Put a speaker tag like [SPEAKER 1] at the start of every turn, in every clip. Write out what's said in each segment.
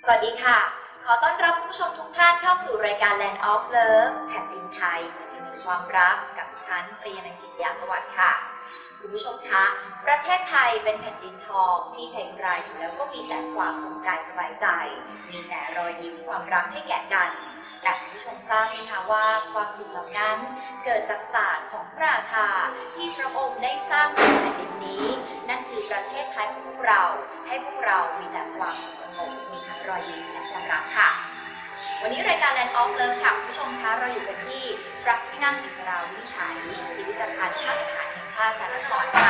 [SPEAKER 1] สวัสดีค่ะขอต้อนรับผู้ชมทุกท่านเข้าสู่รายการ Land of Love แผ่นดินไทยแผ่นดินแห่งความรักกับฉันปรียนันทิยาสวัสดิ์ค่ะคุณผู้ชมคะประเทศไทยเป็นแผ่นดินทองที่ใครๆอยู่แล้วก็มีแต่ความสุขกายสบายใจมีแต่รอยยิ้มความรักให้แก่กันแต่คุณผู้ชมทราบไหมคะว่าความสุขเหล่านั้นเกิดจากศาสตร์ของพระราชาที่พระองค์ได้สร้างบนแผ่นดินนี้นั่นคือประเทศไทยของพวกเราให้พวกเรามีแต่ความสุขสงบมีทั้งรอยยิ้มและความรักค่ะวันนี้รายการ Land of Love ค่ะคุณผู้ชมคะเราอยู่กันที่พระที่นั่งอิสราวินิจฉัยพิพิธภัณฑ์ท่าสถานแห่งชาติพระนครค่ะ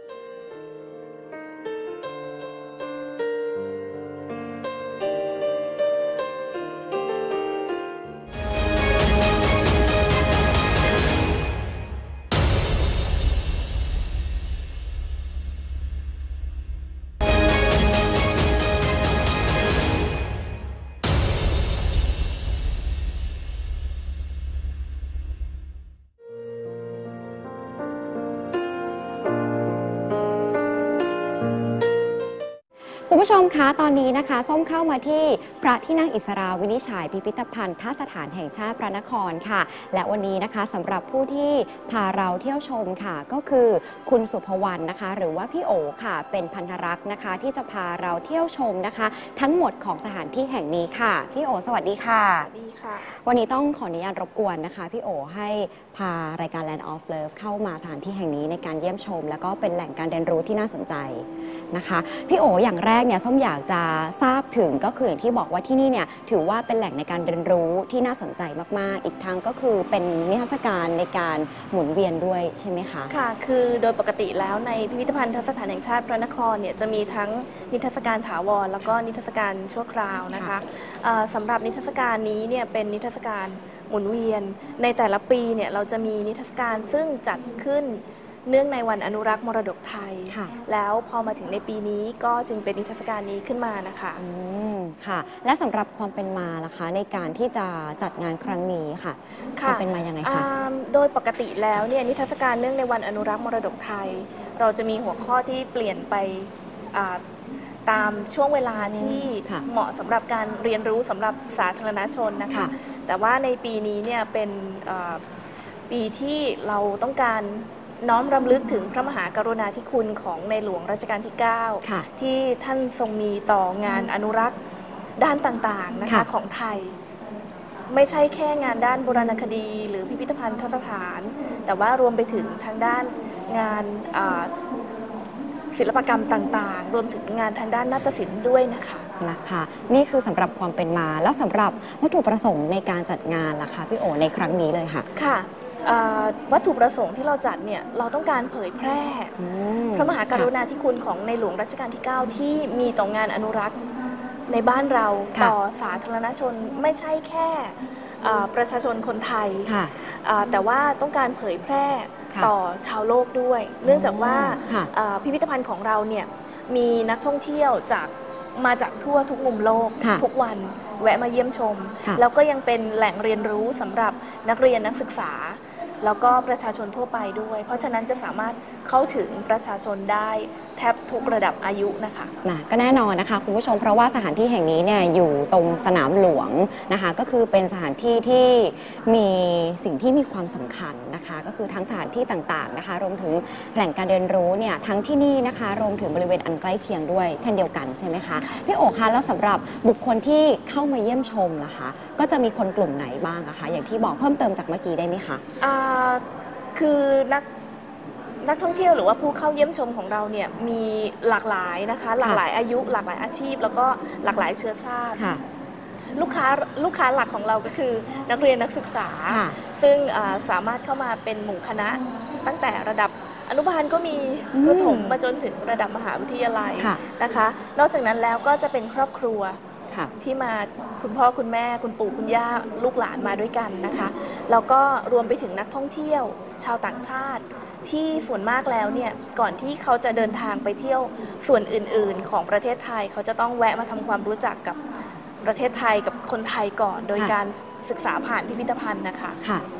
[SPEAKER 2] คุณผู้ชมคะตอนนี้นะคะส้มเข้ามาที่พระที่นั่งอิสราวินิจฉัยพิพิธภัณฑ์ท่าสถานแห่งชาติพระนครค่ะและวันนี้นะคะสำหรับผู้ที่พาเราเที่ยวชมค่ะก็คือคุณสุภวรรณนะคะหรือว่าพี่โอค่ะเป็นพันธรักษ์นะคะที่จะพาเราเที่ยวชมนะคะทั้งหมดของสถานที่แห่งนี้ค่ะพี่โอสวัสดีค่ะ
[SPEAKER 3] สวัสดีค่ะ
[SPEAKER 2] วันนี้ต้องขออนุญาตรบกวนนะคะพี่โอให้พารายการ Land of Love เข้ามาสถานที่แห่งนี้ในการเยี่ยมชมแล้วก็เป็นแหล่งการเรียนรู้ที่น่าสนใจนะคะพี่โออย่างแรกเนี่ยส้มอยากจะทราบถึงก็คืออย่างที่บอกว่าที่นี่เนี่ยถือว่าเป็นแหล่งในการเรียนรู้ที่น่าสนใจมากๆอีกทั้งก็คือเป็นนิทรรศการในการหมุนเวียนด้วยใช่ไหมคะ
[SPEAKER 3] ค่ะคือโดยปกติแล้วในพิพิธภัณฑ์ทัศนสถานแห่งชาติพระนครเนี่ยจะมีทั้งนิทรรศการถาวรแล้วก็นิทรรศการชั่วคราวนะคะสำหรับนิทรรศการนี้เนี่ยเป็นนิทรรศการหมุนเวียนในแต่ละปีเนี่ยเราจะมีนิทรรศการซึ่งจัดขึ้นเนื่องในวันอนุรักษ์มรดกไทยแล้วพอมาถึงในปีนี้ก็จึงเป็นนิทรรศการนี้ขึ้นมานะคะ
[SPEAKER 2] ค่ะและสำหรับความเป็นมาล่ะคะในการที่จะจัดงานครั้งนี้ค่ะความเป็นมายังไงคะ
[SPEAKER 3] โดยปกติแล้วเนี่ยนิทรรศการเนื่องในวันอนุรักษ์มรดกไทยเราจะมีหัวข้อที่เปลี่ยนไปตามช่วงเวลาที่เหมาะสำหรับการเรียนรู้สำหรับสาธารณชนนะคะแต่ว่าในปีนี้เนี่ยเป็นปีที่เราต้องการน้อมรำลึกถึงพระมหากรุณาธิคุณของในหลวงรัชกาลที่ 9ที่ท่านทรงมีต่องานอนุรักษ์ด้านต่างๆนะคะของไทยไม่ใช่แค่งานด้านโบราณคดีหรือพิพิธภัณฑ์สถานแต่ว่ารวมไปถึงทางด้านงานศิลปกรรมต่างๆรวมถึงงานทางด้านนาฏศิลป์ด้วยนะคะ
[SPEAKER 2] นี่คือสำหรับความเป็นมาแล้วสำหรับวัตถุประสงค์ในการจัดงานล่ะคะพี่โอในครั้งนี้เลยค่ะ
[SPEAKER 3] วัตถุประสงค์ที่เราจัดเนี่ยเราต้องการเผยแพร่พระมหากรุณาธิคุณของในหลวงรัชกาลที่ 9ที่มีต่องานอนุรักษ์ในบ้านเราต่อสาธารณชนไม่ใช่แค่ประชาชนคนไทยแต่ว่าต้องการเผยแพร่ต่อชาวโลกด้วยเนื่องจากว่าพิพิธภัณฑ์ของเราเนี่ยมีนักท่องเที่ยวมาจากทั่วทุกมุมโลกทุกวันแวะมาเยี่ยมชมแล้วก็ยังเป็นแหล่งเรียนรู้สำหรับนักเรียนนักศึกษาแล้วก็ประชาชนทั่วไปด้วยเพราะฉะนั้นจะสามารถเข้าถึงประชาชนได้แทบทุกระดับอายุนะคะ
[SPEAKER 2] ก็แน่นอนนะคะคุณผู้ชมเพราะว่าสถานที่แห่งนี้เนี่ยอยู่ตรงสนามหลวงนะคะก็คือเป็นสถานที่ที่มีสิ่งที่มีความสำคัญนะคะก็คือทั้งสถานที่ต่างๆนะคะรวมถึงแหล่งการเรียนรู้เนี่ยทั้งที่นี่นะคะรวมถึงบริเวณอันใกล้เคียงด้วยเช่นเดียวกันใช่ไหมคะพี่โอคะแล้วสำหรับบุคคลที่เข้ามาเยี่ยมชมล่ะคะก็จะมีคนกลุ่มไหนบ้างอะคะอย่างที่บอกเพิ่มเติมจากเมื่อกี้ได้ไหมคะ
[SPEAKER 3] คือนักท่องเที่ยวหรือว่าผู้เข้าเยี่ยมชมของเราเนี่ยมีหลากหลายนะคะหลากหลายอายุหลากหลายอาชีพแล้วก็หลากหลายเชื้อชาติลูกค้าหลักของเราก็คือนักเรียนนักศึกษาซึ่งสามารถเข้ามาเป็นหมู่คณะตั้งแต่ระดับอนุบาลก็มีประถมมาจนถึงระดับมหาวิทยาลัยนะคะนอกจากนั้นแล้วก็จะเป็นครอบครัวที่มาคุณพ่อคุณแม่คุณปู่คุณย่าลูกหลานมาด้วยกันนะคะแล้วก็รวมไปถึงนักท่องเที่ยวชาวต่างชาติที่ส่วนมากแล้วเนี่ยก่อนที่เขาจะเดินทางไปเที่ยวส่วนอื่นๆของประเทศไทยเขาจะต้องแวะมาทำความรู้จักกับประเทศไทยกับคนไทยก่อนโดยการศึกษาผ่านพิพิธภัณฑ์นะคะ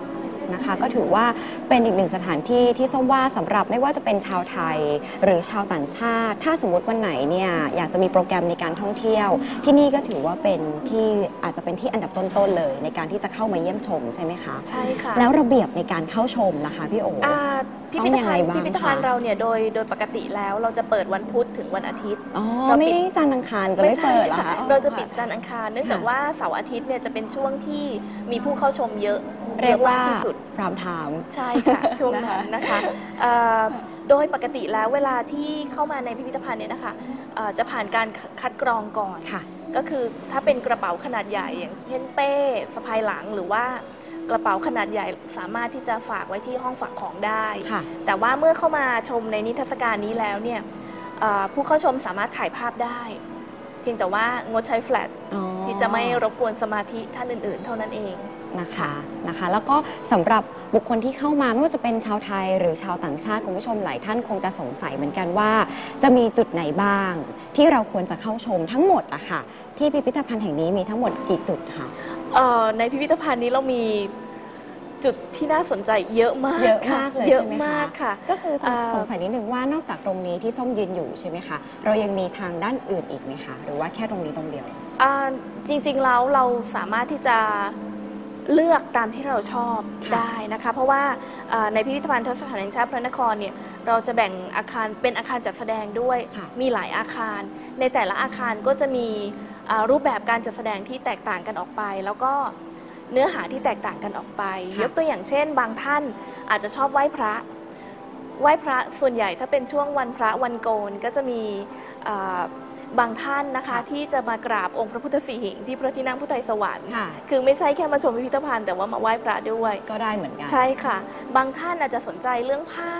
[SPEAKER 2] นะคะก็ถือว่าเป็นอีกหนึ่งสถานที่ที่ส้มว่าสำหรับไม่ว่าจะเป็นชาวไทยหรือชาวต่างชาติถ้าสมมติวันไหนเนี่ยอยากจะมีโปรแกรมในการท่องเที่ยวที่นี่ก็ถือว่าเป็นที่อาจจะเป็นที่อันดับต้นๆเลยในการที่จะเข้ามาเยี่ยมชมใช่ไหมคะ
[SPEAKER 3] ใช่ค่ะ
[SPEAKER 2] แล้วระเบียบในการเข้าชมนะคะพี่โอ
[SPEAKER 3] พิพิธภัณฑ์เราเนี่ยโดยปกติแล้วเราจะเปิดวันพุธถึงวันอาทิตย์
[SPEAKER 2] ไม่ได้จันทร์อังคารจะไม่เปิดเหรอคะ
[SPEAKER 3] เราจะปิดจันทร์อังคารเนื่องจากว่าเสาร์อาทิตย์เนี่ยจะเป็นช่วงที่มีผู้เข้าชมเยอะ
[SPEAKER 2] เรียกว่า
[SPEAKER 3] ที่สุด
[SPEAKER 2] พรามไทม์
[SPEAKER 3] ใช่ค่ะช่วงนั้นนะคะโดยปกติแล้วเวลาที่เข้ามาในพิพิธภัณฑ์เนี่ยนะคะจะผ่านการคัดกรองก่อนก็คือถ้าเป็นกระเป๋าขนาดใหญ่อย่างเช่นเป้สะพายหลังหรือว่ากระเป๋าขนาดใหญ่สามารถที่จะฝากไว้ที่ห้องฝากของได้แต่ว่าเมื่อเข้ามาชมในนิทรรศการนี้แล้วเนี่ยผู้เข้าชมสามารถถ่ายภาพได้เพียงแต่ว่างดใช้แฟลชที่จะไม่รบกวนสมาธิท่านอื่นๆเท่านั้นเอง
[SPEAKER 2] นะคะแล้วก็สำหรับบุคคลที่เข้ามาไม่ว่าจะเป็นชาวไทยหรือชาวต่างชาติคุณผู้ชมหลายท่านคงจะสงสัยเหมือนกันว่าจะมีจุดไหนบ้างที่เราควรจะเข้าชมทั้งหมดอะค่ะที่พิพิธภัณฑ์แห่งนี้มีทั้งหมดกี่จุดคะ
[SPEAKER 3] ในพิพิธภัณฑ์นี้เรามีจุดที่น่าสนใจเยอะมาก
[SPEAKER 2] เยอะมากเลย
[SPEAKER 3] เยอะมากค่ะ
[SPEAKER 2] ก็คือสงสัยนิดนึงว่านอกจากตรงนี้ที่ส้มยืนอยู่ใช่ไหมคะเรายังมีทางด้านอื่นอีกไหมคะหรือว่าแค่ตรงนี้ตรงเดียว
[SPEAKER 3] จริงๆแล้วเราสามารถที่จะเลือกตามที่เราชอบได้นะคะเพราะว่าในพิพิธภัณฑ์สถานแห่งชาติพระนครเนี่ยเราจะแบ่งอาคารเป็นอาคารจัดแสดงด้วยมีหลายอาคารในแต่ละอาคารก็จะมีรูปแบบการจัดแสดงที่แตกต่างกันออกไปแล้วก็เนื้อหาที่แตกต่างกันออกไปยกตัวอย่างเช่นบางท่านอาจจะชอบไหว้พระส่วนใหญ่ถ้าเป็นช่วงวันพระวันโกนก็จะมีบางท่านนะคะที่จะมากราบองค์พระพุทธสีหิงที่พระที่นั่งพุทธไทยสวรรค์คือไม่ใช่แค่มาชมพิพิธภัณฑ์แต่ว่ามาไหว้พระด้วย
[SPEAKER 2] ก็ได้เหมือนกัน
[SPEAKER 3] ใช่ค่ะบางท่านอาจจะสนใจเรื่องผ้า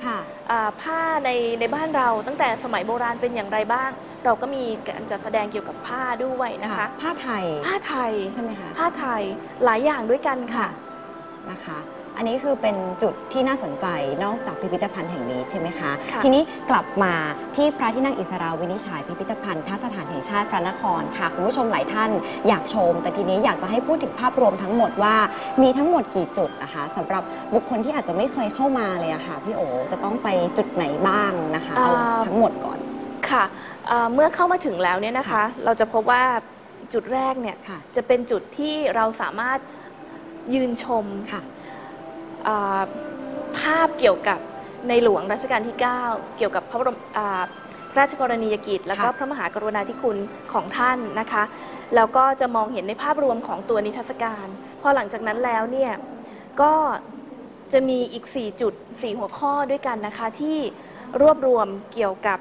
[SPEAKER 3] ในบ้านเราตั้งแต่สมัยโบราณเป็นอย่างไรบ้างเราก็มีการจัดแสดงเกี่ยวกับผ้าด้วยนะคะ
[SPEAKER 2] ผ้าไทย
[SPEAKER 3] ใช่ไหมคะผ้าไทยหลายอย่างด้วยกันค่ะ
[SPEAKER 2] นะคะอันนี้คือเป็นจุดที่น่าสนใจนอกจากพิพิธภัณฑ์แห่งนี้ใช่ไหมคะทีนี้กลับมาที่พระที่นั่งอิสราวินิจฉัยพิพิธภัณฑ์สถานแห่งชาติพระนครค่ะคุณผู้ชมหลายท่านอยากชมแต่ทีนี้อยากจะให้พูดถึงภาพรวมทั้งหมดว่ามีทั้งหมดกี่จุดนะคะสำหรับบุคคลที่อาจจะไม่เคยเข้ามาเลยอะค่ะพี่โอจะต้องไปจุดไหนบ้างนะคะเอาทั้งหมดก่อน
[SPEAKER 3] ค่ะเมื่อเข้ามาถึงแล้วเนี่ยนะคะเราจะพบว่าจุดแรกเนี่ยจะเป็นจุดที่เราสามารถยืนชมภาพเกี่ยวกับในหลวงรัชกาลที่ 9 เกี่ยวกับพระบรมราชกรณียกิจและก็พระมหากรุณาธิคุณของท่านนะคะแล้วก็จะมองเห็นในภาพรวมของตัวนิทรรศการพอหลังจากนั้นแล้วเนี่ยก็จะมีอีก4จุด4หัวข้อด้วยกันนะคะที่รวบรวมเกี่ยวกับ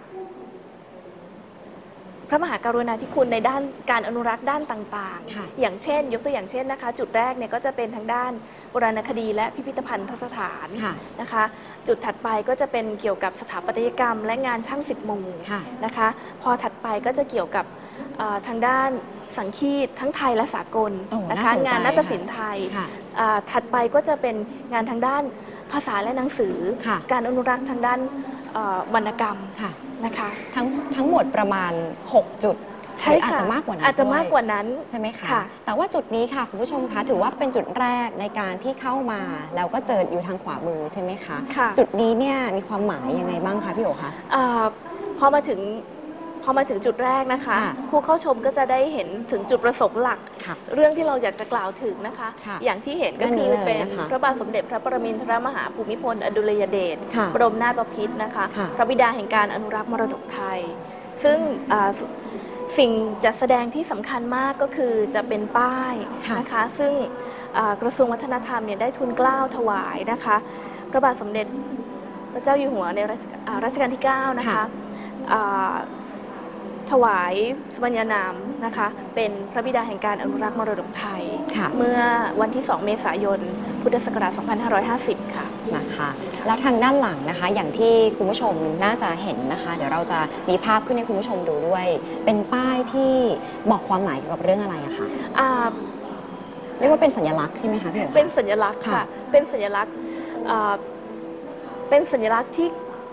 [SPEAKER 3] พระมหากรุณาธิคุณในด้านการอนุรักษ์ด้านต่างๆอย่างเช่นยกตัวอย่างเช่นนะคะจุดแรกเนี่ยก็จะเป็นทางด้านโบราณคดีและพิพิธภัณฑ์สถานนะคะจุดถัดไปก็จะเป็นเกี่ยวกับสถาปัตยกรรมและงานช่าง10 มุมนะคะพอถัดไปก็จะเกี่ยวกับทางด้านสังคีตทั้งไทยและสากลนะคะงานนาฏศิลป์ไทยถัดไปก็จะเป็นงานทางด้านภาษาและหนังสือการอนุรักษ์ทางด้านวรรณกรรมนะคะ
[SPEAKER 2] ทั้งหมดประมาณ6จุด
[SPEAKER 3] ใช่ค่ะ
[SPEAKER 2] อาจจะมากกว่านั้น
[SPEAKER 3] อาจจะมากกว่านั้น
[SPEAKER 2] ใช่ไหมคะแต่ว่าจุดนี้ค่ะคุณผู้ชมคะถือว่าเป็นจุดแรกในการที่เข้ามาแล้วก็เจออยู่ทางขวามือใช่ไหมคะจุดนี้เนี่ยมีความหมายยังไงบ้างคะพี่โอคะ
[SPEAKER 3] พอมาถึงจุดแรกนะคะผู้เข้าชมก็จะได้เห็นถึงจุดประสงค์หลักเรื่องที่เราอยากจะกล่าวถึงนะคะอย่างที่เห็นก็คือเป็นพระบาทสมเด็จพระปรมินทรมหาภูมิพลอดุลยเดชบรมนาถบพิตรนะคะพระบิดาแห่งการอนุรักษ์มรดกไทยซึ่งสิ่งจัดแสดงที่สำคัญมากก็คือจะเป็นป้ายนะคะซึ่งกระทรวงวัฒนธรรมเนี่ยได้ทุนเกล้าถวายนะคะพระบาทสมเด็จพระเจ้าอยู่หัวในรัชกาลที่ 9นะคะถวายสมัญญานามนะคะเป็นพระบิดาแห่งการอนุรักษ์มรดกไทยเมื่อวันที่2 เมษายนพุทธศักราช 2550 ค่ะ
[SPEAKER 2] นะคะแล้วทางด้านหลังนะคะอย่างที่คุณผู้ชมน่าจะเห็นนะคะเดี๋ยวเราจะมีภาพขึ้นให้คุณผู้ชมดูด้วยเป็นป้ายที่บอกความหมายเกี่ยวกับเรื่องอะไรอะคะเรียกว่าเป็นสัญลักษณ์ใช่ไหมคะพี่
[SPEAKER 3] เป็นสัญลักษณ์ค่ะเป็นสัญลักษณ์ที่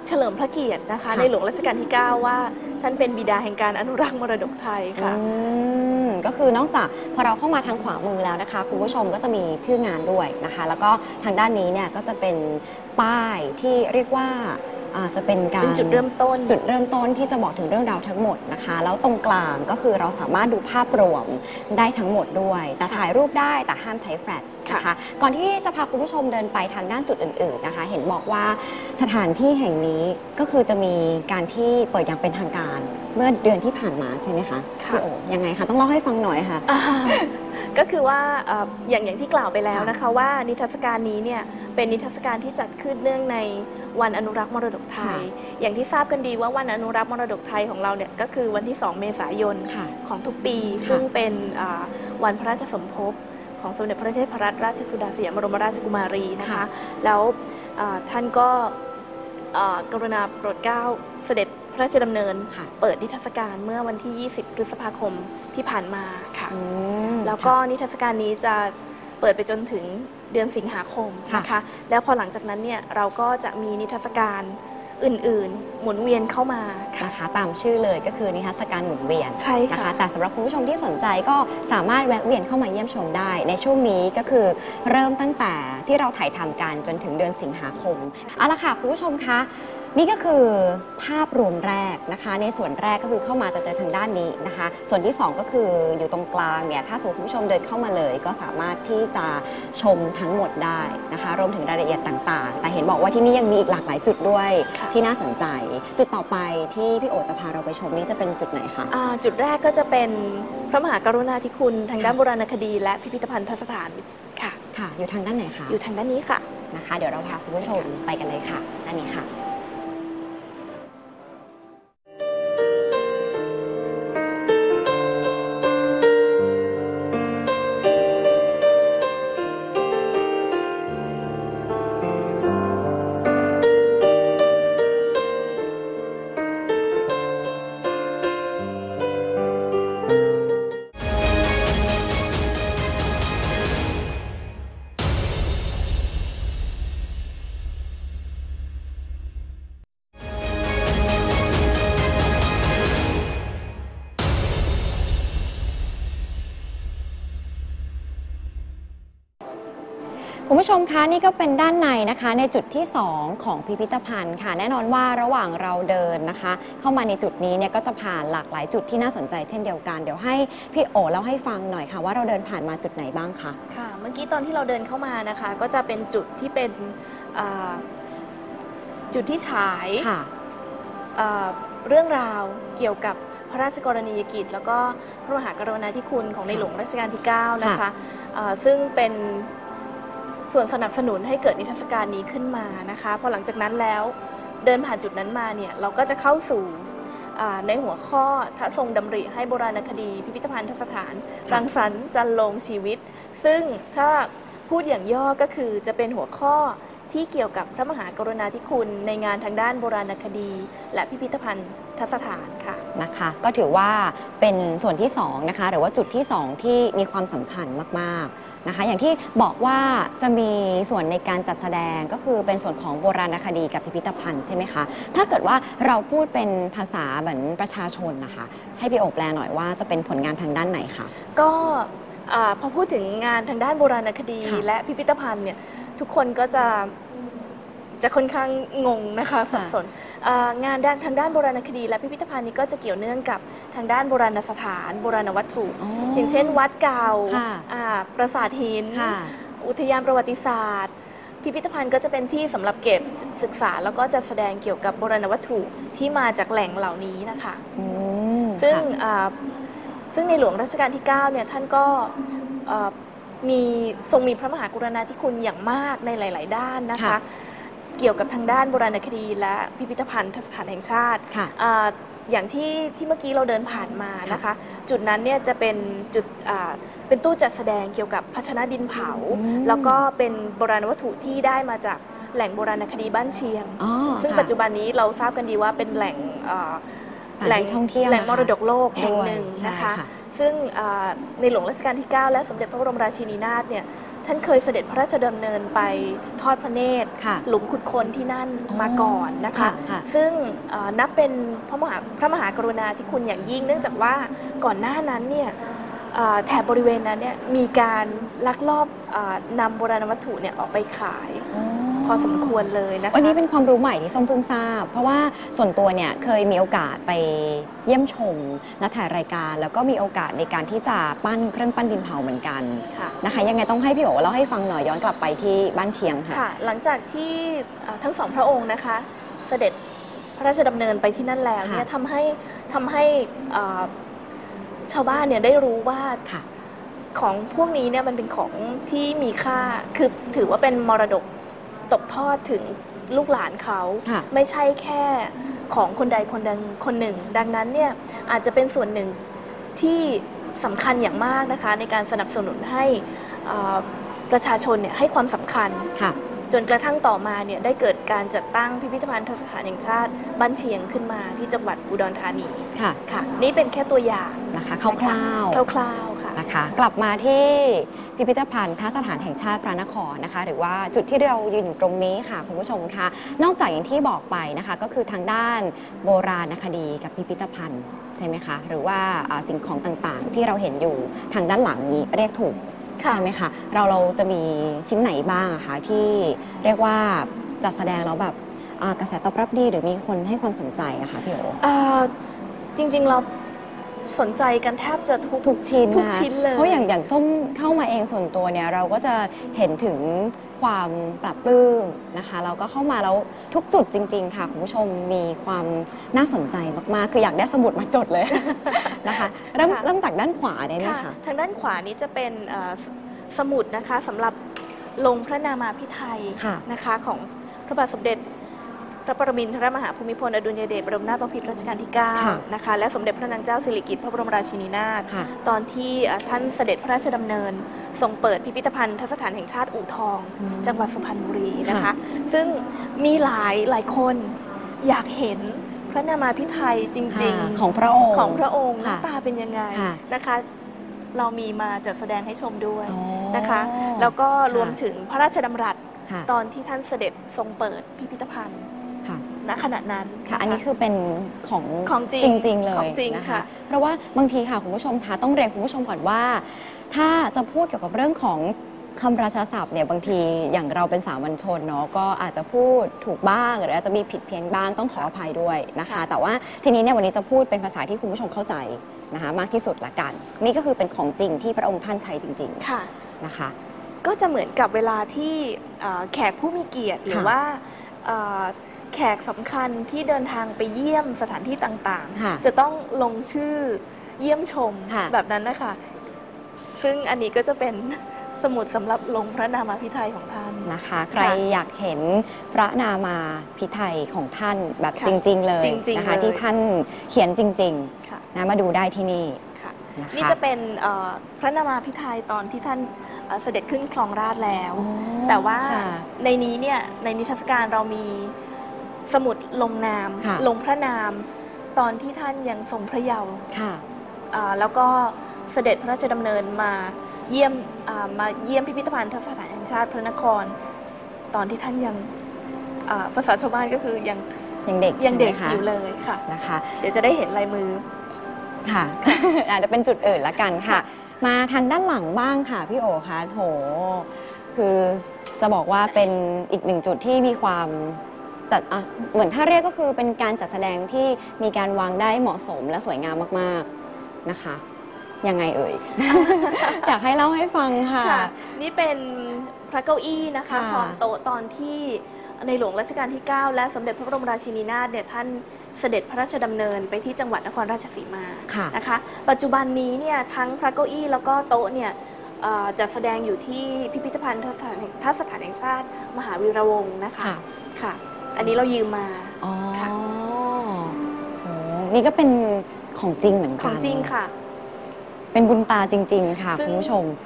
[SPEAKER 3] เฉลิมพระเกียรตินะคะ
[SPEAKER 2] ค่ะ
[SPEAKER 3] ในหลวงรัชกาลที่ 9 ว่าท่านเป็นบิดาแห่งการอนุรักษ์มรดกไทยค่ะ
[SPEAKER 2] ก็คือนอกจากพอเราเข้ามาทางขวามือแล้วนะคะคุณผู้ชมก็จะมีชื่องานด้วยนะคะ แล้วก็ทางด้านนี้เนี่ยก็จะเป็นป้ายที่เรียกว่าจะเป็นการ
[SPEAKER 3] เป็นจุดเริ่มต้น
[SPEAKER 2] จุดเริ่มต้นที่จะบอกถึงเรื่องราวทั้งหมดนะคะ แล้วตรงกลางก็คือเราสามารถดูภาพรวมได้ทั้งหมดด้วย แต่ถ่ายรูปได้แต่ห้ามใช้แฟลชนะคะก่อนที่จะพาคุณผู้ชมเดินไปทางด้านจุดอื่นๆนะคะ เห็นบอกว่าสถานที่แห่งนี้ก็คือจะมีการที่เปิดอย่างเป็นทางการเมื่อเดือนที่ผ่านมาใช่ไหมคะพี่โอยังไงคะต้องเล่าให้ฟังหน่อยค่ะ
[SPEAKER 3] ก็คือว่าอย่างที่กล่าวไปแล้วนะคะว่านิทรรศการนี้เนี่ยเป็นนิทรรศการที่จัดขึ้นเนื่องในวันอนุรักษ์มรดกไทย อย่างที่ทราบกันดีว่าวันอนุรักษ์มรดกไทยของเราเนี่ยก็คือวันที่ 2 เมษายนของทุกปีซึ่งเป็นวันพระราชสมภพของสมเด็จพระเทพรัตนราชสุดาสยามบรมราชกุมารีนะคะแล้วท่านก็กรุณาโปรดเกล้าเสด็จพระราชดำเนินเปิดนิทรรศการเมื่อวันที่ 20 พฤษภาคมที่ผ่านมาค่ะแล้วก็นิทรรศการนี้จะเปิดไปจนถึงเดือนสิงหาคมนะคะแล้วพอหลังจากนั้นเนี่ยเราก็จะมีนิทรรศการอื่นๆหมุนเวียนเข้ามา
[SPEAKER 2] นะคะตามชื่อเลยก็คือนิทรรศการหมุนเวียน
[SPEAKER 3] ใช่ค่ะ
[SPEAKER 2] นะคะแต่สำหรับคุณผู้ชมที่สนใจก็สามารถแวะเวียนเข้ามาเยี่ยมชมได้ในช่วงนี้ก็คือเริ่มตั้งแต่ที่เราถ่ายทำกันจนถึงเดือนสิงหาคมเอาละค่ะคุณผู้ชมคะนี่ก็คือภาพรวมแรกนะคะในส่วนแรกก็คือเข้ามาจะเจอทางด้านนี้นะคะส่วนที่2ก็คืออยู่ตรงกลางเนี่ยถ้าสมมติคุณผู้ชมเดินเข้ามาเลยก็สามารถที่จะชมทั้งหมดได้นะคะรวมถึงรายละเอียดต่างๆแต่เห็นบอกว่าที่นี่ยังมีอีกหลากหลายจุดด้วยที่น่าสนใจจุดต่อไปที่พี่โอจะพาเราไปชมนี้จะเป็นจุดไหนคะ
[SPEAKER 3] จุดแรกก็จะเป็นพระมหากรุณาธิคุณทางด้านโบราณคดีและพิพิธภัณฑสถานค่ะ
[SPEAKER 2] ค่ะอยู่ทางด้านไหนคะ
[SPEAKER 3] อยู่ทางด้านนี้ค่ะ
[SPEAKER 2] นะคะเดี๋ยวเราพาคุณผู้ชมไปกันเลยค่ะด้านนี้ค่ะคุณผู้ชมคะนี่ก็เป็นด้านในนะคะในจุดที่2ของพิพิธภัณฑ์ค่ะแน่นอนว่าระหว่างเราเดินนะคะเข้ามาในจุดนี้เนี่ยก็จะผ่านหลากหลายจุดที่น่าสนใจเช่นเดียวกันเดี๋ยวให้พี่โอเล่าให้ฟังหน่อยค่ะว่าเราเดินผ่านมาจุดไหนบ้างคะ
[SPEAKER 3] ค่ะเมื่อกี้ตอนที่เราเดินเข้ามานะคะก็จะเป็นจุดที่เป็นจุดที่ฉายเรื่องราวเกี่ยวกับพระราชกรณียกิจแล้วก็พระมหากรุณาธิคุณของในหลวงรัชกาลที่ 9นะคะซึ่งเป็นส่วนสนับสนุนให้เกิดนิทรรศการนี้ขึ้นมานะคะพอหลังจากนั้นแล้วเดินผ่านจุดนั้นมาเนี่ยเราก็จะเข้าสู่ในหัวข้อทรงดำริให้โบราณคดีพิพิธภัณฑสถานรังสรรค์จันลงชีวิตซึ่งถ้าพูดอย่างย่อก็คือจะเป็นหัวข้อที่เกี่ยวกับพระมหากรุณาธิคุณในงานทางด้านโบราณคดีและพิพิธภัณฑสถานค่ะ
[SPEAKER 2] นะคะก็ถือว่าเป็นส่วนที่2นะคะหรือว่าจุดที่2ที่มีความสำคัญมากๆนะคะอย่างที่บอกว่าจะมีส่วนในการจัดแสดงก็คือเป็นส่วนของโบราณคดีกับพิพิธภัณฑ์ใช่ไหมคะถ้าเกิดว่าเราพูดเป็นภาษาเหมือนประชาชนนะคะให้พี่โอแปลหน่อยว่าจะเป็นผลงานทางด้านไหนคะ
[SPEAKER 3] ก็พอพูดถึงงานทางด้านโบราณคดีและพิพิธภัณฑ์เนี่ยทุกคนก็จะค่อนข้างงงนะคะสับสนงานทางด้านโบราณคดีและพิพิธภัณฑ์นี้ก็จะเกี่ยวเนื่องกับทางด้านโบราณสถานโบราณวัตถุอย่างเช่นวัดเก่าปราสาทหินอุทยานประวัติศาสตร์พิพิธภัณฑ์ก็จะเป็นที่สำหรับเก็บศึกษาแล้วก็จะแสดงเกี่ยวกับโบราณวัตถุที่มาจากแหล่งเหล่านี้นะคะซึ่งในหลวงรัชกาลที่ 9เนี่ยท่านก็ทรงมีพระมหากรุณาธิคุณอย่างมากในหลายๆด้านนะคะเกี่ยวกับทางด้านโบราณคดีและพิพิธภัณฑ์สถานแห่งชาติอย่างที่เมื่อกี้เราเดินผ่านมานะคะจุดนั้นเนี่ยจะเป็นจุดเป็นตู้จัดแสดงเกี่ยวกับภาชนะดินเผาแล้วก็เป็นโบราณวัตถุที่ได้มาจากแหล่งโบราณคดีบ้านเชียงซึ่งปัจจุบันนี้เราทราบกันดีว่าเป็นแหล่ง
[SPEAKER 2] ท่องเที่ยว
[SPEAKER 3] แหล่งมรดกโลกแห่งหนึ่งนะคะซึ่งในหลวงรัชกาลที่ 9 และสมเด็จพระบรมราชินีนาถเนี่ยท่านเคยเสด็จพระราชดำเนินไปทอดพระเนตรหลุมขุดค้นที่นั่นมาก่อนนะคะซึ่งนับเป็นพระมหากรุณาธิคุณอย่างยิ่งเนื่องจากว่าก่อนหน้านั้นเนี่ยแถบบริเวณนั้นเนี่ยมีการลักลอบนำโบราณวัตถุเนี่ยออกไปขายพอสมควรเลยนะคะ
[SPEAKER 2] วันนี้เป็นความรู้ใหม่ที่ส้มเพิ่งทราบเพราะว่าส่วนตัวเนี่ยเคยมีโอกาสไปเยี่ยมชมและถ่ายรายการแล้วก็มีโอกาสในการที่จะปั้นเครื่องปั้นดินเผาเหมือนกันนะคะยังไงต้องให้พี่โอ๋เล่าให้ฟังหน่อยย้อนกลับไปที่บ้านเชียงค่ะ
[SPEAKER 3] หลังจากที่ทั้งสองพระองค์นะคะเสด็จพระราชดำเนินไปที่นั่นแล้วเนี่ยทำให้ชาวบ้านเนี่ยได้รู้ว่าของพวกนี้เนี่ยมันเป็นของที่มีค่าคือถือว่าเป็นมรดกตกทอดถึงลูกหลานเขาไม่ใช่แค่ของคนใดคนหนึ่งดังนั้นเนี่ยอาจจะเป็นส่วนหนึ่งที่สำคัญอย่างมากนะคะในการสนับสนุนให้ประชาชนเนี่ยให้ความสำคัญจนกระทั่งต่อมาเนี่ยได้เกิดการจัดตั้งพิพิธภัณฑสถานแห่งชาติบ้านเชียงขึ้นมาที่จังหวัดอุดรธานีค่ะนี่เป็นแค่ตัวอย่าง
[SPEAKER 2] นะคะคร่าว
[SPEAKER 3] ๆค่ะ
[SPEAKER 2] นะคะกลับมาที่พิพิธภัณฑสถานแห่งชาติพระนครนะคะหรือว่าจุดที่เรายืนอยู่ตรงนี้ค่ะคุณผู้ชมคะนอกจากอย่างที่บอกไปนะคะก็คือทางด้านโบราณคดีกับพิพิธภัณฑ์ใช่ไหมคะหรือว่าสิ่งของต่างๆที่เราเห็นอยู่ทางด้านหลังนี้เรียกถูกใช่ไหมคะเราจะมีชิ้นไหนบ้างคะที่เรียกว่าจัดแสดงแล้วแบบกระแสตอบรับดีหรือมีคนให้ความสนใจอะคะพี่โอ
[SPEAKER 3] จริงๆเราสนใจกันแทบจะทุกชิ้นเลย
[SPEAKER 2] เพราะอย่างส้มเข้ามาเองส่วนตัวเนี่ยเราก็จะเห็นถึงความปรับปลื้มนะคะเราก็เข้ามาแล้วทุกจุดจริงๆค่ะคุณผู้ชมมีความน่าสนใจมากๆคืออยากได้สมุดมาจดเลยนะคะเริ่มจากด้านขวาได้ไหมคะ
[SPEAKER 3] ทางด้านขวานี้จะเป็นสมุดนะคะสำหรับลงพระนามาภิไธยนะคะของพระบาทสมเด็จพระปรมินทรมหาภูมิพลอดุลยเดชบรมนาถบพิตรรัชกาลที่ 9นะคะและสมเด็จพระนางเจ้าสิริกิติ์พระบรมราชินีนาถตอนที่ท่านเสด็จพระราชดำเนินทรงเปิดพิพิธภัณฑสถานแห่งชาติอู่ทองจังหวัดสุพรรณบุรีนะคะซึ่งมีหลายคนอยากเห็นพระนามาภิไธยจริง
[SPEAKER 2] ๆของพระองค์
[SPEAKER 3] หน้าตาเป็นยังไงนะคะเรามีมาจัดแสดงให้ชมด้วยนะคะแล้วก็รวมถึงพระราชดำรัสตอนที่ท่านเสด็จทรงเปิดพิพิธภัณฑ์ณขณะนั้น
[SPEAKER 2] ค่ะอันนี้คือเป็นของจริงๆเลยนะคะเพราะว่าบางทีค่ะคุณผู้ชมคะต้องเรียนคุณผู้ชมก่อนว่าถ้าจะพูดเกี่ยวกับเรื่องของคำราชาศัพท์เนี่ยบางทีอย่างเราเป็นสามัญชนเนาะก็อาจจะพูดถูกบ้างหรืออาจจะมีผิดเพี้ยนบ้างต้องขออภัยด้วยนะคะแต่ว่าทีนี้เนี่ยวันนี้จะพูดเป็นภาษาที่คุณผู้ชมเข้าใจนะคะมากที่สุดละกันนี่ก็คือเป็นของจริงที่พระองค์ท่านใช้จริงๆค่ะนะคะ
[SPEAKER 3] ก็จะเหมือนกับเวลาที่แขกผู้มีเกียรติหรือว่าแขกสำคัญที่เดินทางไปเยี่ยมสถานที่ต่างๆจะต้องลงชื่อเยี่ยมชมแบบนั้นนะคะซึ่งอันนี้ก็จะเป็นสมุดสำหรับลงพระนามาภิไธยของท่าน
[SPEAKER 2] นะคะใครอยากเห็นพระนามาภิไธยของท่านแบบจริงๆเลยนะคะที่ท่านเขียนจริงๆนะมาดูได้ที่นี่
[SPEAKER 3] นี่จะเป็นพระนามาภิไธยตอนที่ท่านเสด็จขึ้นครองราชย์แล้วแต่ว่าในนี้เนี่ยในนิทรรศการเรามีสมุดลงนามลงพระนามตอนที่ท่านยังทรงพระเยาว์แล้วก็เสด็จพระราชดำเนินมาเยี่ยมพิพิธภัณฑสถานแห่งชาติพระนครตอนที่ท่านยังภาษาชาวบ้านก็คือยังเด็กอยู่เลยค่ะ
[SPEAKER 2] นะคะ
[SPEAKER 3] เดี๋ยวจะได้เห็นลายมือ
[SPEAKER 2] ค่ะอาจจะเป็นจุดอื่นละกันค่ะมาทางด้านหลังบ้างค่ะพี่โอคะโหคือจะบอกว่าเป็นอีกหนึ่งจุดที่มีความจัดเหมือนถ้าเรียกก็คือเป็นการจัดแสดงที่มีการวางได้เหมาะสมและสวยงามมากๆนะคะยังไงเอ่ย อยากให้เล่าให้ฟังค่ะ
[SPEAKER 3] นี่เป็นพระเก้าอี้นะคะของโต๊ะตอนที่ในหลวงรัชกาลที่ 9 และสมเด็จพระบรมราชินีนาถเนี่ยท่านเสด็จพระราชดำเนินไปที่จังหวัดนครราชสีมานะคะปัจจุบันนี้เนี่ยทั้งพระเก้าอี้แล้วก็โต๊ะเนี่ยจัดแสดงอยู่ที่พิพิธภัณฑสถานแห่งชาติมหาวีระวงศ์นะคะค่ะอันนี้เรายืมมา
[SPEAKER 2] ค่ะนี่ก็เป็นของจริงเหมือนกัน
[SPEAKER 3] ของจริงค่ะ
[SPEAKER 2] เป็นบุญตาจริงๆค่ะคุณผู้ชม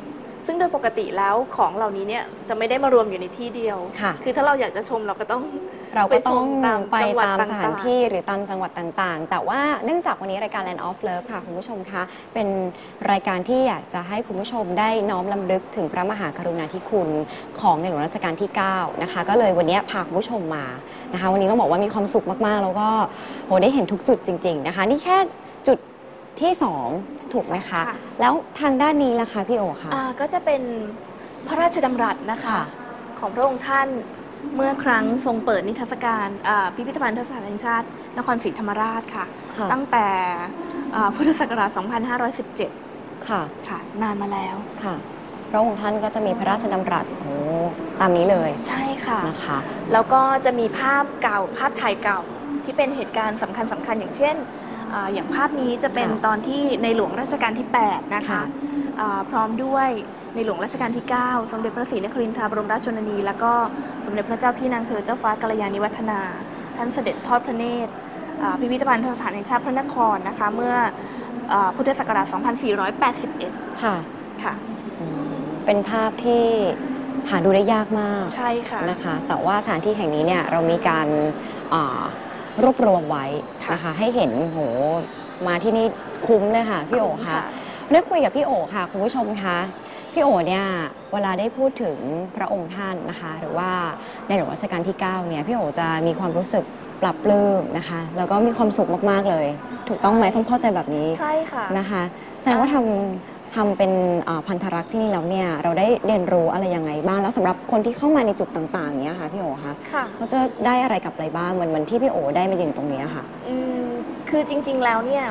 [SPEAKER 3] ซึ่งโดยปกติแล้วของเหล่านี้เนี่ยจะไม่ได้มารวมอยู่ในที่เดียว
[SPEAKER 2] ค่ะ
[SPEAKER 3] คือถ้าเราอยากจะชมเราก็ต้อง
[SPEAKER 2] ไปตาม
[SPEAKER 3] จังหวัด
[SPEAKER 2] สถาน
[SPEAKER 3] ต่างๆ
[SPEAKER 2] ที่หรือตามจังหวัดต่างๆ แต่ว่าเนื่องจากวันนี้รายการ Land of Love ค่ะคุณผู้ชมคะเป็นรายการที่อยากจะให้คุณผู้ชมได้น้อมรำลึกถึงพระมหากรุณาธิคุณของในหลวงรัชกาลที่ 9 นะคะก็เลยวันนี้พาคุณผู้ชมมานะคะวันนี้ต้องบอกว่ามีความสุขมากๆแล้วก็โหได้เห็นทุกจุดจริงๆนะคะนี่แค่จุดที่ 2 ถูกไหมคะ
[SPEAKER 3] ค่ะ
[SPEAKER 2] แล้วทางด้านนี้ล่ะคะพี่โอคะ
[SPEAKER 3] ก็จะเป็นพระราชดำรัสนะคะ
[SPEAKER 2] ค่ะ
[SPEAKER 3] ของพระองค์ท่านเมื่อครั้งทรงเปิดนิทรรศการพิพิธภัณฑ์ทัศนแห่งชาตินครศรีธรรมราชค่ะ
[SPEAKER 2] ค่ะ
[SPEAKER 3] ตั้งแต่พุทธศักราช 2517
[SPEAKER 2] ค่ะ
[SPEAKER 3] ค่ะ นานมาแล้ว
[SPEAKER 2] ค่ะพระองค์ท่านก็จะมีพระราชดำรัสโอ้ตามนี้เลย
[SPEAKER 3] ใช่ค่ะ
[SPEAKER 2] นะคะ
[SPEAKER 3] แล้วก็จะมีภาพเก่าภาพถ่ายเก่าที่เป็นเหตุการณ์สำคัญอย่างเช่นอย่างภาพนี้จะเป็น
[SPEAKER 2] ค่ะ
[SPEAKER 3] ตอนที่ในหลวงรัชกาลที่ 8 นะคะ
[SPEAKER 2] ค่ะ
[SPEAKER 3] พร้อมด้วยในหลวงรัชกาลที่ 9 สมเด็จพระศรีนครินทราบรมราชชนนี แล้วก็สมเด็จพระเจ้าพี่นางเธอเจ้าฟ้ากัลยาณิวัฒนา ท่านเสด็จทอดพระเนตรพิพิธภัณฑ์สถานแห่งชาติพระนครนะคะเมื่อพุทธศักราช 2481
[SPEAKER 2] ค่ะ
[SPEAKER 3] ค่ะ
[SPEAKER 2] เป็นภาพที่หาดูได้ยากมาก
[SPEAKER 3] ใช่ค่ะ
[SPEAKER 2] นะคะ แต่ว่าสถานที่แห่งนี้เนี่ยเรามีการรวบรวมไว้นะคะให้เห็นโหมาที่นี่คุ้มเลยค่ะพี่โอคะได้คุยกับพี่โอค่ะคุณผู้ชมคะพี่โอเนี่ยเวลาได้พูดถึงพระองค์ท่านนะคะหรือว่าในหลวงรัชกาลที่ 9 เนี่ยพี่โอจะมีความรู้สึกปรับปลื้มนะคะแล้วก็มีความสุขมากๆเลย ถูกต้องไหมต้องเข้าใจแบบนี้
[SPEAKER 3] ใช่ค่ะ
[SPEAKER 2] นะคะแสดงว่าทำเป็นพันธรักษ์ที่นี่แล้วเนี่ยเราได้เรียนรู้อะไรยังไงบ้างแล้วสำหรับคนที่เข้ามาในจุดต่างๆเนี้ยค่ะพี่โอคะ
[SPEAKER 3] ค่ะ
[SPEAKER 2] เขาจะได้อะไรกลับไปบ้างเหมือนที่พี่โอได้มายืนตรงนี้ค่ะ
[SPEAKER 3] คือจริงๆแล้วเนี่ย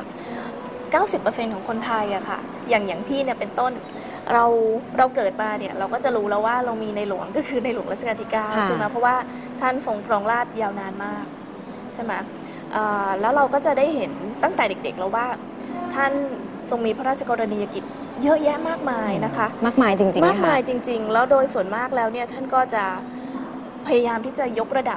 [SPEAKER 3] 90% ของคนไทยอะค่ะ อย่างพี่เนี่ยเป็นต้น เราเกิดมาเนี่ยเราก็จะรู้แล้วว่าเรามีในหลวงก็คือในหลวงรัชกาลที่ 9 ใช่ไหมเพราะว่าท่านทรงครองราชย์ยาวนานมากใช่ไหมแล้วเราก็จะได้เห็นตั้งแต่เด็กๆแล้วว่าท่านทรงมีพระราชกรณียกิจเยอะแยะมากมายนะคะ
[SPEAKER 2] มากมายจริงๆ
[SPEAKER 3] มากมาย
[SPEAKER 2] ค่ะ
[SPEAKER 3] จริงๆ แล้วโดยส่วนมากแล้วเนี่ยท่านก็จะพยายามที่จะยกระ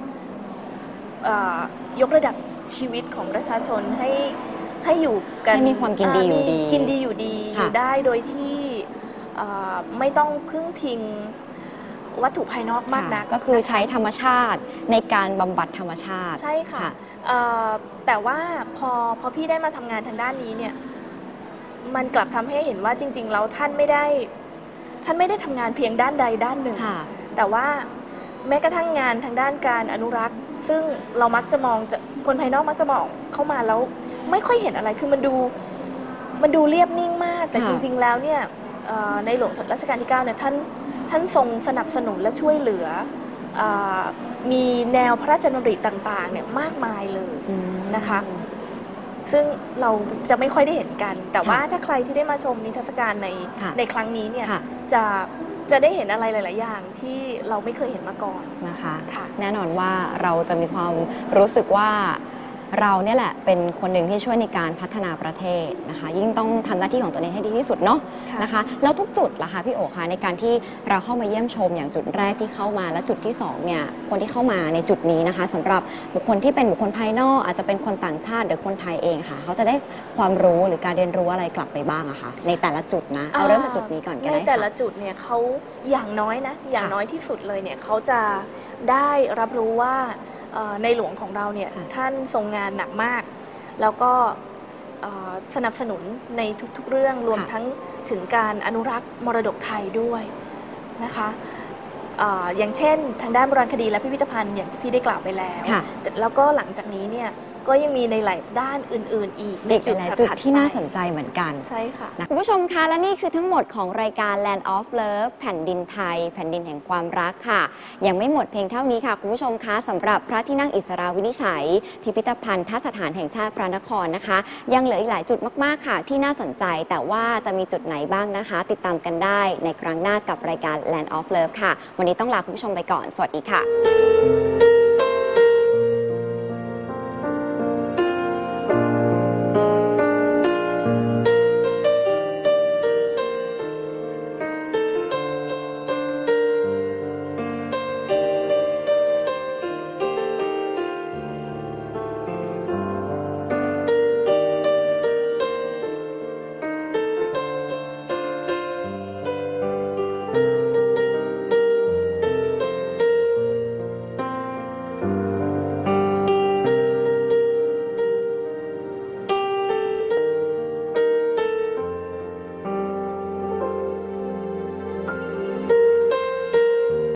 [SPEAKER 3] ดับชีวิตของประชาชนให้อยู่กัน
[SPEAKER 2] ให้มีความกินดีอยู่ดี
[SPEAKER 3] กินดีอยู่ดีอ
[SPEAKER 2] ค่ะ
[SPEAKER 3] ยู่ได้โดยที่ไม่ต้องพึ่งพิงวัตถุภายนอกมากนัก
[SPEAKER 2] ก็คือใช้ธรรมชาติในการบำบัดธรรมชาติ
[SPEAKER 3] ใช่ค่ะแต่ว่าพอพี่ได้มาทำงานทางด้านนี้เนี่ยมันกลับทำให้เห็นว่าจริงๆแล้วท่านไม่ได้ทำงานเพียงด้านใดด้านหนึ่ง
[SPEAKER 2] ค่ะ
[SPEAKER 3] แต่ว่าแม้กระทั่งงานทางด้านการอนุรักษ์ ซึ่งเรามักจะมองคนภายนอกมักจะมองเข้ามาแล้วไม่ค่อยเห็นอะไรคือมันดูเรียบนิ่งมาก แต่
[SPEAKER 2] ค่ะ
[SPEAKER 3] จริงๆแล้วเนี่ยในหลวงรัชกาลที่ 9 เนี่ยท่านทรงสนับสนุนและช่วยเหลือมีแนวพระราชดำริต่างๆเนี่ยมากมายเลยนะคะ ซึ่งเราจะไม่ค่อยได้เห็นกัน แต่ว่าถ้าใครที่ได้มาชมนิทรรศการในครั้งนี้เนี่ย
[SPEAKER 2] ค่ะ
[SPEAKER 3] จะได้เห็นอะไรหลาย ๆ อย่างที่เราไม่เคยเห็นมาก่อน
[SPEAKER 2] นะคะ
[SPEAKER 3] ค่ะ
[SPEAKER 2] แน่นอนว่าเราจะมีความรู้สึกว่าเราเนี่ยแหละเป็นคนหนึ่งที่ช่วยในการพัฒนาประเทศนะคะยิ่งต้องทำหน้าที่ของตัวเองให้ดีที่สุดเนาะ
[SPEAKER 3] ค่ะ
[SPEAKER 2] นะคะแล้วทุกจุดล่ะคะพี่โอคะในการที่เราเข้ามาเยี่ยมชมอย่างจุดแรกที่เข้ามาและจุดที่2เนี่ยคนที่เข้ามาในจุดนี้นะคะสำหรับบุคคลที่เป็นบุคคลภายนอกอาจจะเป็นคนต่างชาติหรือคนไทยเองค่ะเขาจะได้ความรู้หรือการเรียนรู้อะไรกลับไปบ้างอะคะในแต่ละจุดนะเอาเริ่มจากจุดนี้ก่อนก็ได้
[SPEAKER 3] ใน
[SPEAKER 2] ค่ะ
[SPEAKER 3] แต่ละจุดเนี่ยเขาอย่างน้อยนะอย่างน้อยที่สุดเลยเนี่ยเขาจะได้รับรู้ว่าในหลวงของเราเนี่ย
[SPEAKER 2] ค่ะ
[SPEAKER 3] ท่านทรงงานหนักมาก แล้วก็สนับสนุนในทุกๆเรื่องรวมทั้งถึงการอนุรักษ์มรดกไทยด้วยนะคะอย่างเช่นทางด้านโบราณคดีและพิพิธภัณฑ์อย่างที่พี่ได้กล่าวไปแล้ว
[SPEAKER 2] ค่ะ
[SPEAKER 3] แล้วก็หลังจากนี้เนี่ยก็ยังมีในหลายด้านอื่นๆอีกใน
[SPEAKER 2] อีก
[SPEAKER 3] จุด
[SPEAKER 2] หลายจุด
[SPEAKER 3] ถัดๆ
[SPEAKER 2] ที่น่า
[SPEAKER 3] ไป
[SPEAKER 2] สนใจเหมือนกัน
[SPEAKER 3] ใช่ค่ะ
[SPEAKER 2] คุณผู้ชมคะและนี่คือทั้งหมดของรายการ Land of Love แผ่นดินไทย แผ่นดินแห่งความรักค่ะยังไม่หมดเพียงเท่านี้ค่ะคุณผู้ชมคะสำหรับพระที่นั่งอิสราวินิจฉัย พิพิธภัณฑ์ทัศสถานแห่งชาติพระนครนะคะ ยังเหลืออีกหลายจุดมากๆค่ะที่น่าสนใจแต่ว่าจะมีจุดไหนบ้างนะคะ ติดตามกันได้ในครั้งหน้ากับรายการ Land of Love ค่ะวันนี้ต้องลาคุณผู้ชมไปก่อนสวัสดีค่ะ